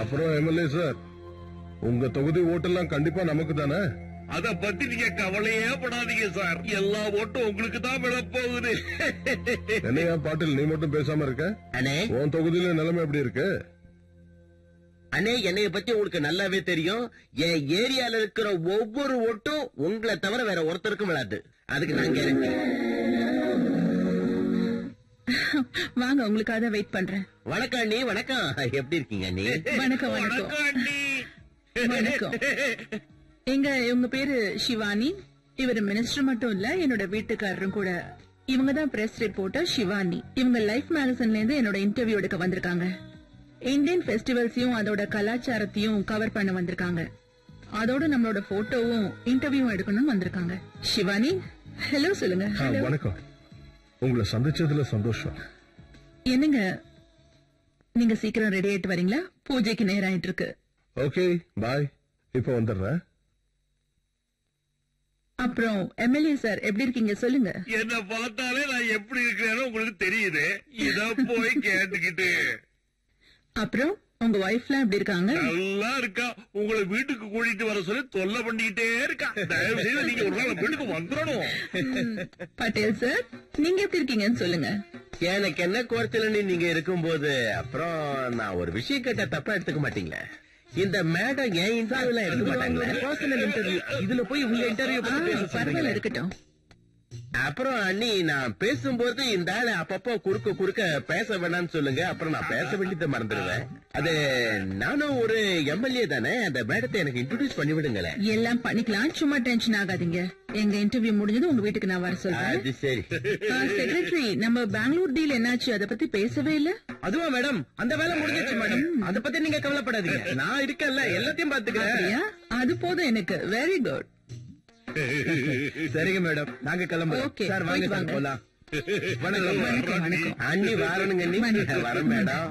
அப்புறம் MLA sir, உங்க தொகுதி ஓட்டெல்லாம் கண்டிப்பா நமக்கு தானே? அத பத்தி நீங்க கவலையே படாதீங்க சார். எல்லா ஓட்டும் உங்களுக்கு தான் விழப்போகுது. என்னையா பாட்டில் நீ மட்டும் பேசாம இருக்க? அண்ணே, உன் தொகுதியில நிலைமை எப்படி இருக்கு? அண்ணே, என்னைய பத்தி உங்களுக்கு நல்லாவே தெரியும். என் ஏரியால இருக்கிற ஒவ்வொரு ஓட்டும் உங்களை தவிர வேற ஒருத்தருக்கும் விழாது. அதுக்கு நான் கேரண்டி. வாங்க, உங்களுக்காக வெயிட் பண்றேன். வணக்கம் அண்ணி. வணக்கம். எப்படி இருக்கீங்க அண்ணி? வணக்கம். வணக்கம். எங்க இவங்க பேரு சிவானி. இவர் மினிஸ்டர் மட்டும் இல்ல, என்னோட வீட்டுக்காரரும் கூட. இவங்க தான் பிரஸ் ரிப்போர்ட்டர் சிவானி. இவங்க லைஃப் மேகசின்ல இருந்து என்னோட இன்டர்வியூ எடுக்க வந்திருக்காங்க. இந்தியன் பெஸ்டிவல்ஸையும் அதோட கலாச்சாரத்தையும் கவர் பண்ண வந்திருக்காங்க. அதோட நம்மளோட போட்டோவும் இன்டர்வியூ எடுக்கணும்னு வந்திருக்காங்க. சிவானி, ஹலோ சொல்லுங்க. வணக்கம். உங்களை சந்திச்சதுல சந்தோஷம். என்னங்க, நீங்க சீக்கிரம் ரெடி ஆயிட்டு வரீங்களா? பூஜைக்கு நேரம் ஆயிட்டு இருக்கு. Okay, bye. இப்ப வந்துடுறேன். அப்புறம் எம்எல்ஏ சார், எப்படி இருக்கீங்க சொல்லுங்க. என்ன பார்த்தாலே நான் எப்படி இருக்கிறேன்னு உங்களுக்கு தெரியுது. இத போய் கேட்டுக்கிட்டு. அப்புறம் உங்க ஒய்ஃப்லாம் எப்படி இருக்காங்க? நல்லா இருக்கா. உங்களை வீட்டுக்கு கூட்டிட்டு வர சொல்லி தொல்லை பண்ணிக்கிட்டே இருக்கா. தயவு செய்து நீங்க ஒரு நாள் வீட்டுக்கு வந்துடணும். பட்டேல் சார், நீங்க எப்படி இருக்கீங்கன்னு சொல்லுங்க. எனக்கு என்ன குறைச்சலன்னு நீங்க இருக்கும்போது அப்புறம் நான் ஒரு விஷயம் கேட்டா தப்பா எடுத்துக்க மாட்டீங்களே. இந்த மேடம் ஏன் இன்டர்வியூ எல்லாம் எடுக்க மாட்டாங்களே? Personal interview. இதுல போய் உங்க இன்டர்வியூ பரவாயில்ல, இருக்கட்டும். அப்புறம் அண்ணி, நான் பேசும்போது இந்த ஆளு அப்பப்போ குறுக்க பேச வேணாம்னு சொல்லுங்க. அப்புறம் நான் பேச வேண்டியதை மறந்துடுவேன். அது நானும் ஒரு எம்எல்ஏ தானே. அந்த மேடத்தை எனக்கு இன்ட்ரோடியூஸ் பண்ணி விடுங்களேன். எல்லாம் பண்ணிக்கலாம், சும்மா டென்ஷன் ஆகாதீங்க. எங்க இன்டர்வியூ முடிஞ்சது உங்க வீட்டுக்கு நான் வர சொல்றேன். அது சரி. செக்ரட்டரி, நம்ம பெங்களூர் டீல் என்னாச்சு? அதை பத்தி பேசவே இல்ல. அதுவா மேடம்? அந்த வேலை முடிஞ்சிச்சு மேடம். அத பத்தி நீங்க கவலைப்படாதீங்க. நான் இருக்கேன்ல, எல்லாத்தையும் பாத்துக்கிறேன். அது போதும் எனக்கு. Very good. சரிங்க மேடம், நாங்க கிளம்புறோம். சார் வாங்க சார், போலாம். வணக்கம். அண்ணி வாரணுங்க. அண்ணி வரேன் மேடம்.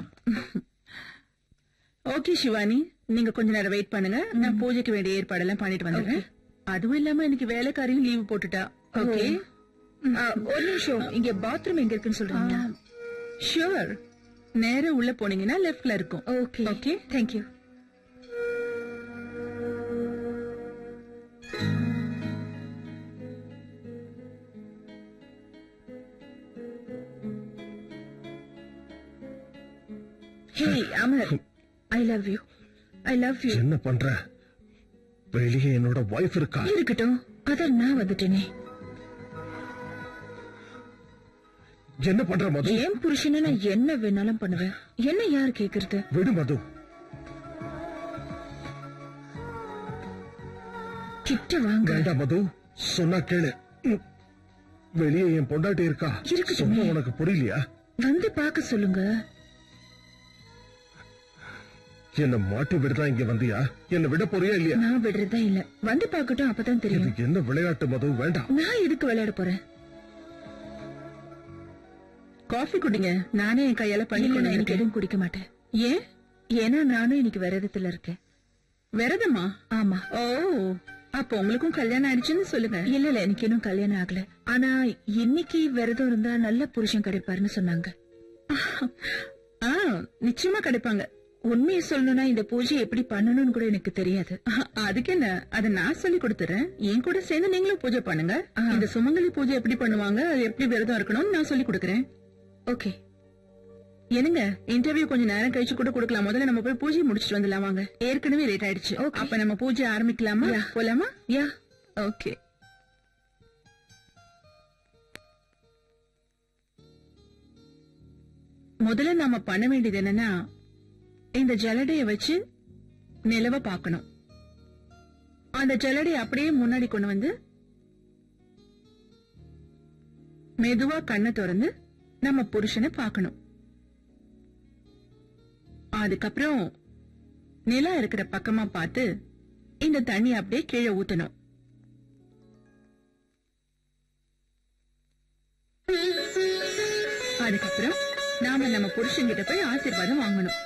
ஓகே சிவானி, நீங்க கொஞ்ச நேரம் வெயிட் பண்ணுங்க. நான் பூஜைக்கு வேண்டிய ஏற்பாடெல்லாம் பண்ணிட்டு வந்துடுறேன். அதுவும் இல்லாம இன்னைக்கு வேலைக்காரியும் லீவு போட்டுட்டா. ஓகே, ஒரு நிமிஷம். இங்க பாத்ரூம் எங்க இருக்குன்னு சொல்றீங்களா? ஷூர். நேரா உள்ள போனீங்கன்னா லெஃப்ட்ல இருக்கும். Okay okay, thank you. Hey, Amar, I love you. I love you. என்ன பண்ற? வெளியே என்னோட வைஃப் இருக்கா. இருக்கட்டும், அத நான் வந்துட்டேனே. என்ன பண்ற மது? ஏன் புருஷனை நான் என்ன வேணாலும் பண்ணுவேன். என்ன யார் கேக்குறது? விடு மது. கிட்ட வாங்க. வேண்டாம் மது, சொன்னா கேளு. வெளியே என் பொண்டாட்டி இருக்கா. இருக்கட்டும். உனக்கு புரியலையா? வந்து பாக்க சொல்லுங்க. என்ன மாட்டி விடுதான் இங்க வந்தியா? என்ன விட போறியா இல்லையா? நான் விடுறதா இல்ல. வந்து பாக்கட்டும், அப்பதான் தெரியும். இது என்ன விளையாட்டு மது? வேண்டாம். நான் எதுக்கு விளையாட போறேன்? காஃபி குடிங்க. நானே என் கையால பண்ணிக்கணும். எனக்கு எதுவும் குடிக்க மாட்டேன். ஏன்? ஏன்னா நானும் இன்னைக்கு விரதத்துல இருக்கேன். விரதமா? ஆமா. ஓ, அப்ப உங்களுக்கும் கல்யாணம் ஆயிடுச்சுன்னு சொல்லுங்க. இல்ல இல்ல, எனக்கு இன்னும் கல்யாணம் ஆகல. ஆனா இன்னைக்கு விரதம் இருந்தா நல்ல புருஷன் கிடைப்பாருன்னு சொன்னாங்க. நிச்சயமா கிடைப்பாங்க. உண்மையை சொல்லணும்னா இந்த பூஜை எப்படி பண்ணணும்னு கூட எனக்கு தெரியாது. அதுக்கு என்ன, அதை நான் சொல்லி கொடுத்துறேன். என் கூட சேர்ந்து நீங்களும் பூஜை பண்ணுங்க. இந்த சுமங்கலி பூஜை எப்படி பண்ணுவாங்க, அது எப்படி விரதம் இருக்கணும்னு நான் சொல்லி கொடுக்கறேன். ஓகே. என்னங்க, இன்டர்வியூ கொஞ்சம் நேரம் கழிச்சு கூட கொடுக்கலாம். முதல்ல நம்ம போய் பூஜை முடிச்சிட்டு வந்துடலாம். வாங்க, ஏற்கனவே லேட் ஆயிடுச்சு. அப்ப நம்ம பூஜை ஆரம்பிக்கலாமா? போலாமா? Yeah, okay. முதல்ல நாம பண்ண வேண்டியது என்னன்னா, இந்த ஜலடைய வச்சு நிலவ பார்க்கணும். அந்த ஜலடைய அப்படியே முன்னாடி கொண்டு வந்து மெதுவா கண்ணை திறந்து நம்ம புருஷனை பார்க்கணும். அதுக்கப்புறம் நிலா இருக்கிற பக்கமா பார்த்து இந்த தண்ணி அப்படியே கீழே ஊத்தணும். அதுக்கப்புறம் நாம நம்ம புருஷன்கிட்ட போய் ஆசீர்வாதம் வாங்கணும்.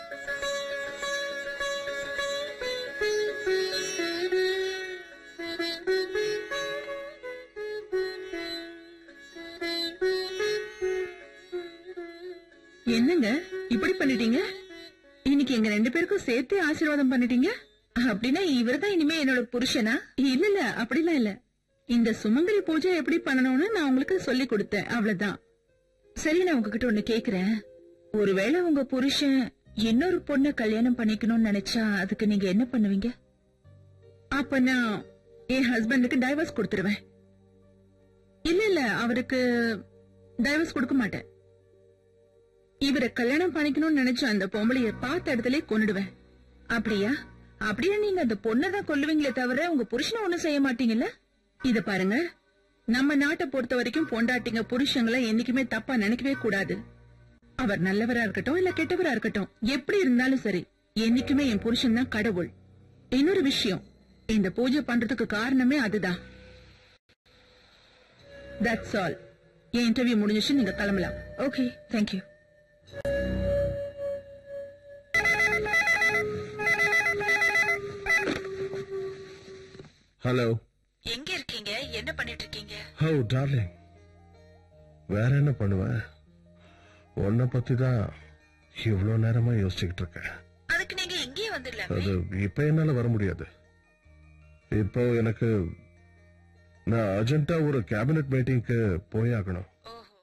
என்னங்க இப்படி பண்ணிட்டீங்க? இன்னைக்கு எங்க 2 பேருக்கும் சேர்த்து ஆசீர்வாதம் பண்ணிட்டீங்க. அப்படின்னா இவர்தான் இனிமே என்னோட புருஷனா? இல்ல அப்படிலாம் இல்ல. இந்த சுமங்கலி பூஜை எப்படி பண்ணணும்னு நான் உங்களுக்கு சொல்லி கொடுத்தேன், அவ்வளவுதான். சரி, நான் உங்ககிட்ட ஒண்ணு கேக்குறேன். ஒருவேளை உங்க புருஷன் இன்னொரு பொண்ணை கல்யாணம் பண்ணிக்கணும்னு நினைச்சா அதுக்கு நீங்க என்ன பண்ணுவீங்க? அப்ப நான் என் ஹஸ்பண்டுக்கு டைவர்ஸ் கொடுத்துருவேன். இல்ல அவருக்கு டைவர்ஸ் கொடுக்க மாட்டேன். இவரை கல்யாணம் பண்ணிக்கணும்னு நினைச்ச அந்த பொம்பளைய பார்த்த இடத்துல கொன்னுடுவேன். அப்படியா? அப்படியே நீங்க அந்த பொண்ணதான் கொல்லுவீங்களே தவிர உங்க புருஷனை ஒண்ணும் செய்ய மாட்டீங்கல்ல? இத பாருங்க, நம்ம நாட்டை பொறுத்த வரைக்கும் பொண்டாட்டிங்க புருஷங்களை என்னைக்குமே தப்பா நினைக்கவே கூடாது. அவர் நல்லவரா இருக்கட்டும் இல்ல கெட்டவரா இருக்கட்டும், எப்படி இருந்தாலும் சரி, என்னைக்குமே என் புருஷன் தான் கடவுள். இன்னொரு விஷயம், இந்த பூஜை பண்றதுக்கு காரணமே அதுதான். That's all. என் இன்டர்வியூ முடிஞ்சிச்சு, நீங்க கிளம்பலாம். Okay, thank you. ஹலோ, எங்க இருக்கீங்க? என்ன பண்ணிட்டு இருக்கீங்க? ஹவ் டார்லிங், வேற என்ன பண்ணுவேன்? உன்னை பத்தி தான் இவ்வளவு நேரமா யோசிச்சுக்கிட்டு இருக்கேன். அதுக்கு நீங்க இங்கேயே வந்துடலாம். அது இப்ப என்னால வர முடியாது. இப்போ எனக்கு நான் அர்ஜென்ட்டா ஒரு கேபினட் மீட்டிங்க்கு போயாகணும்.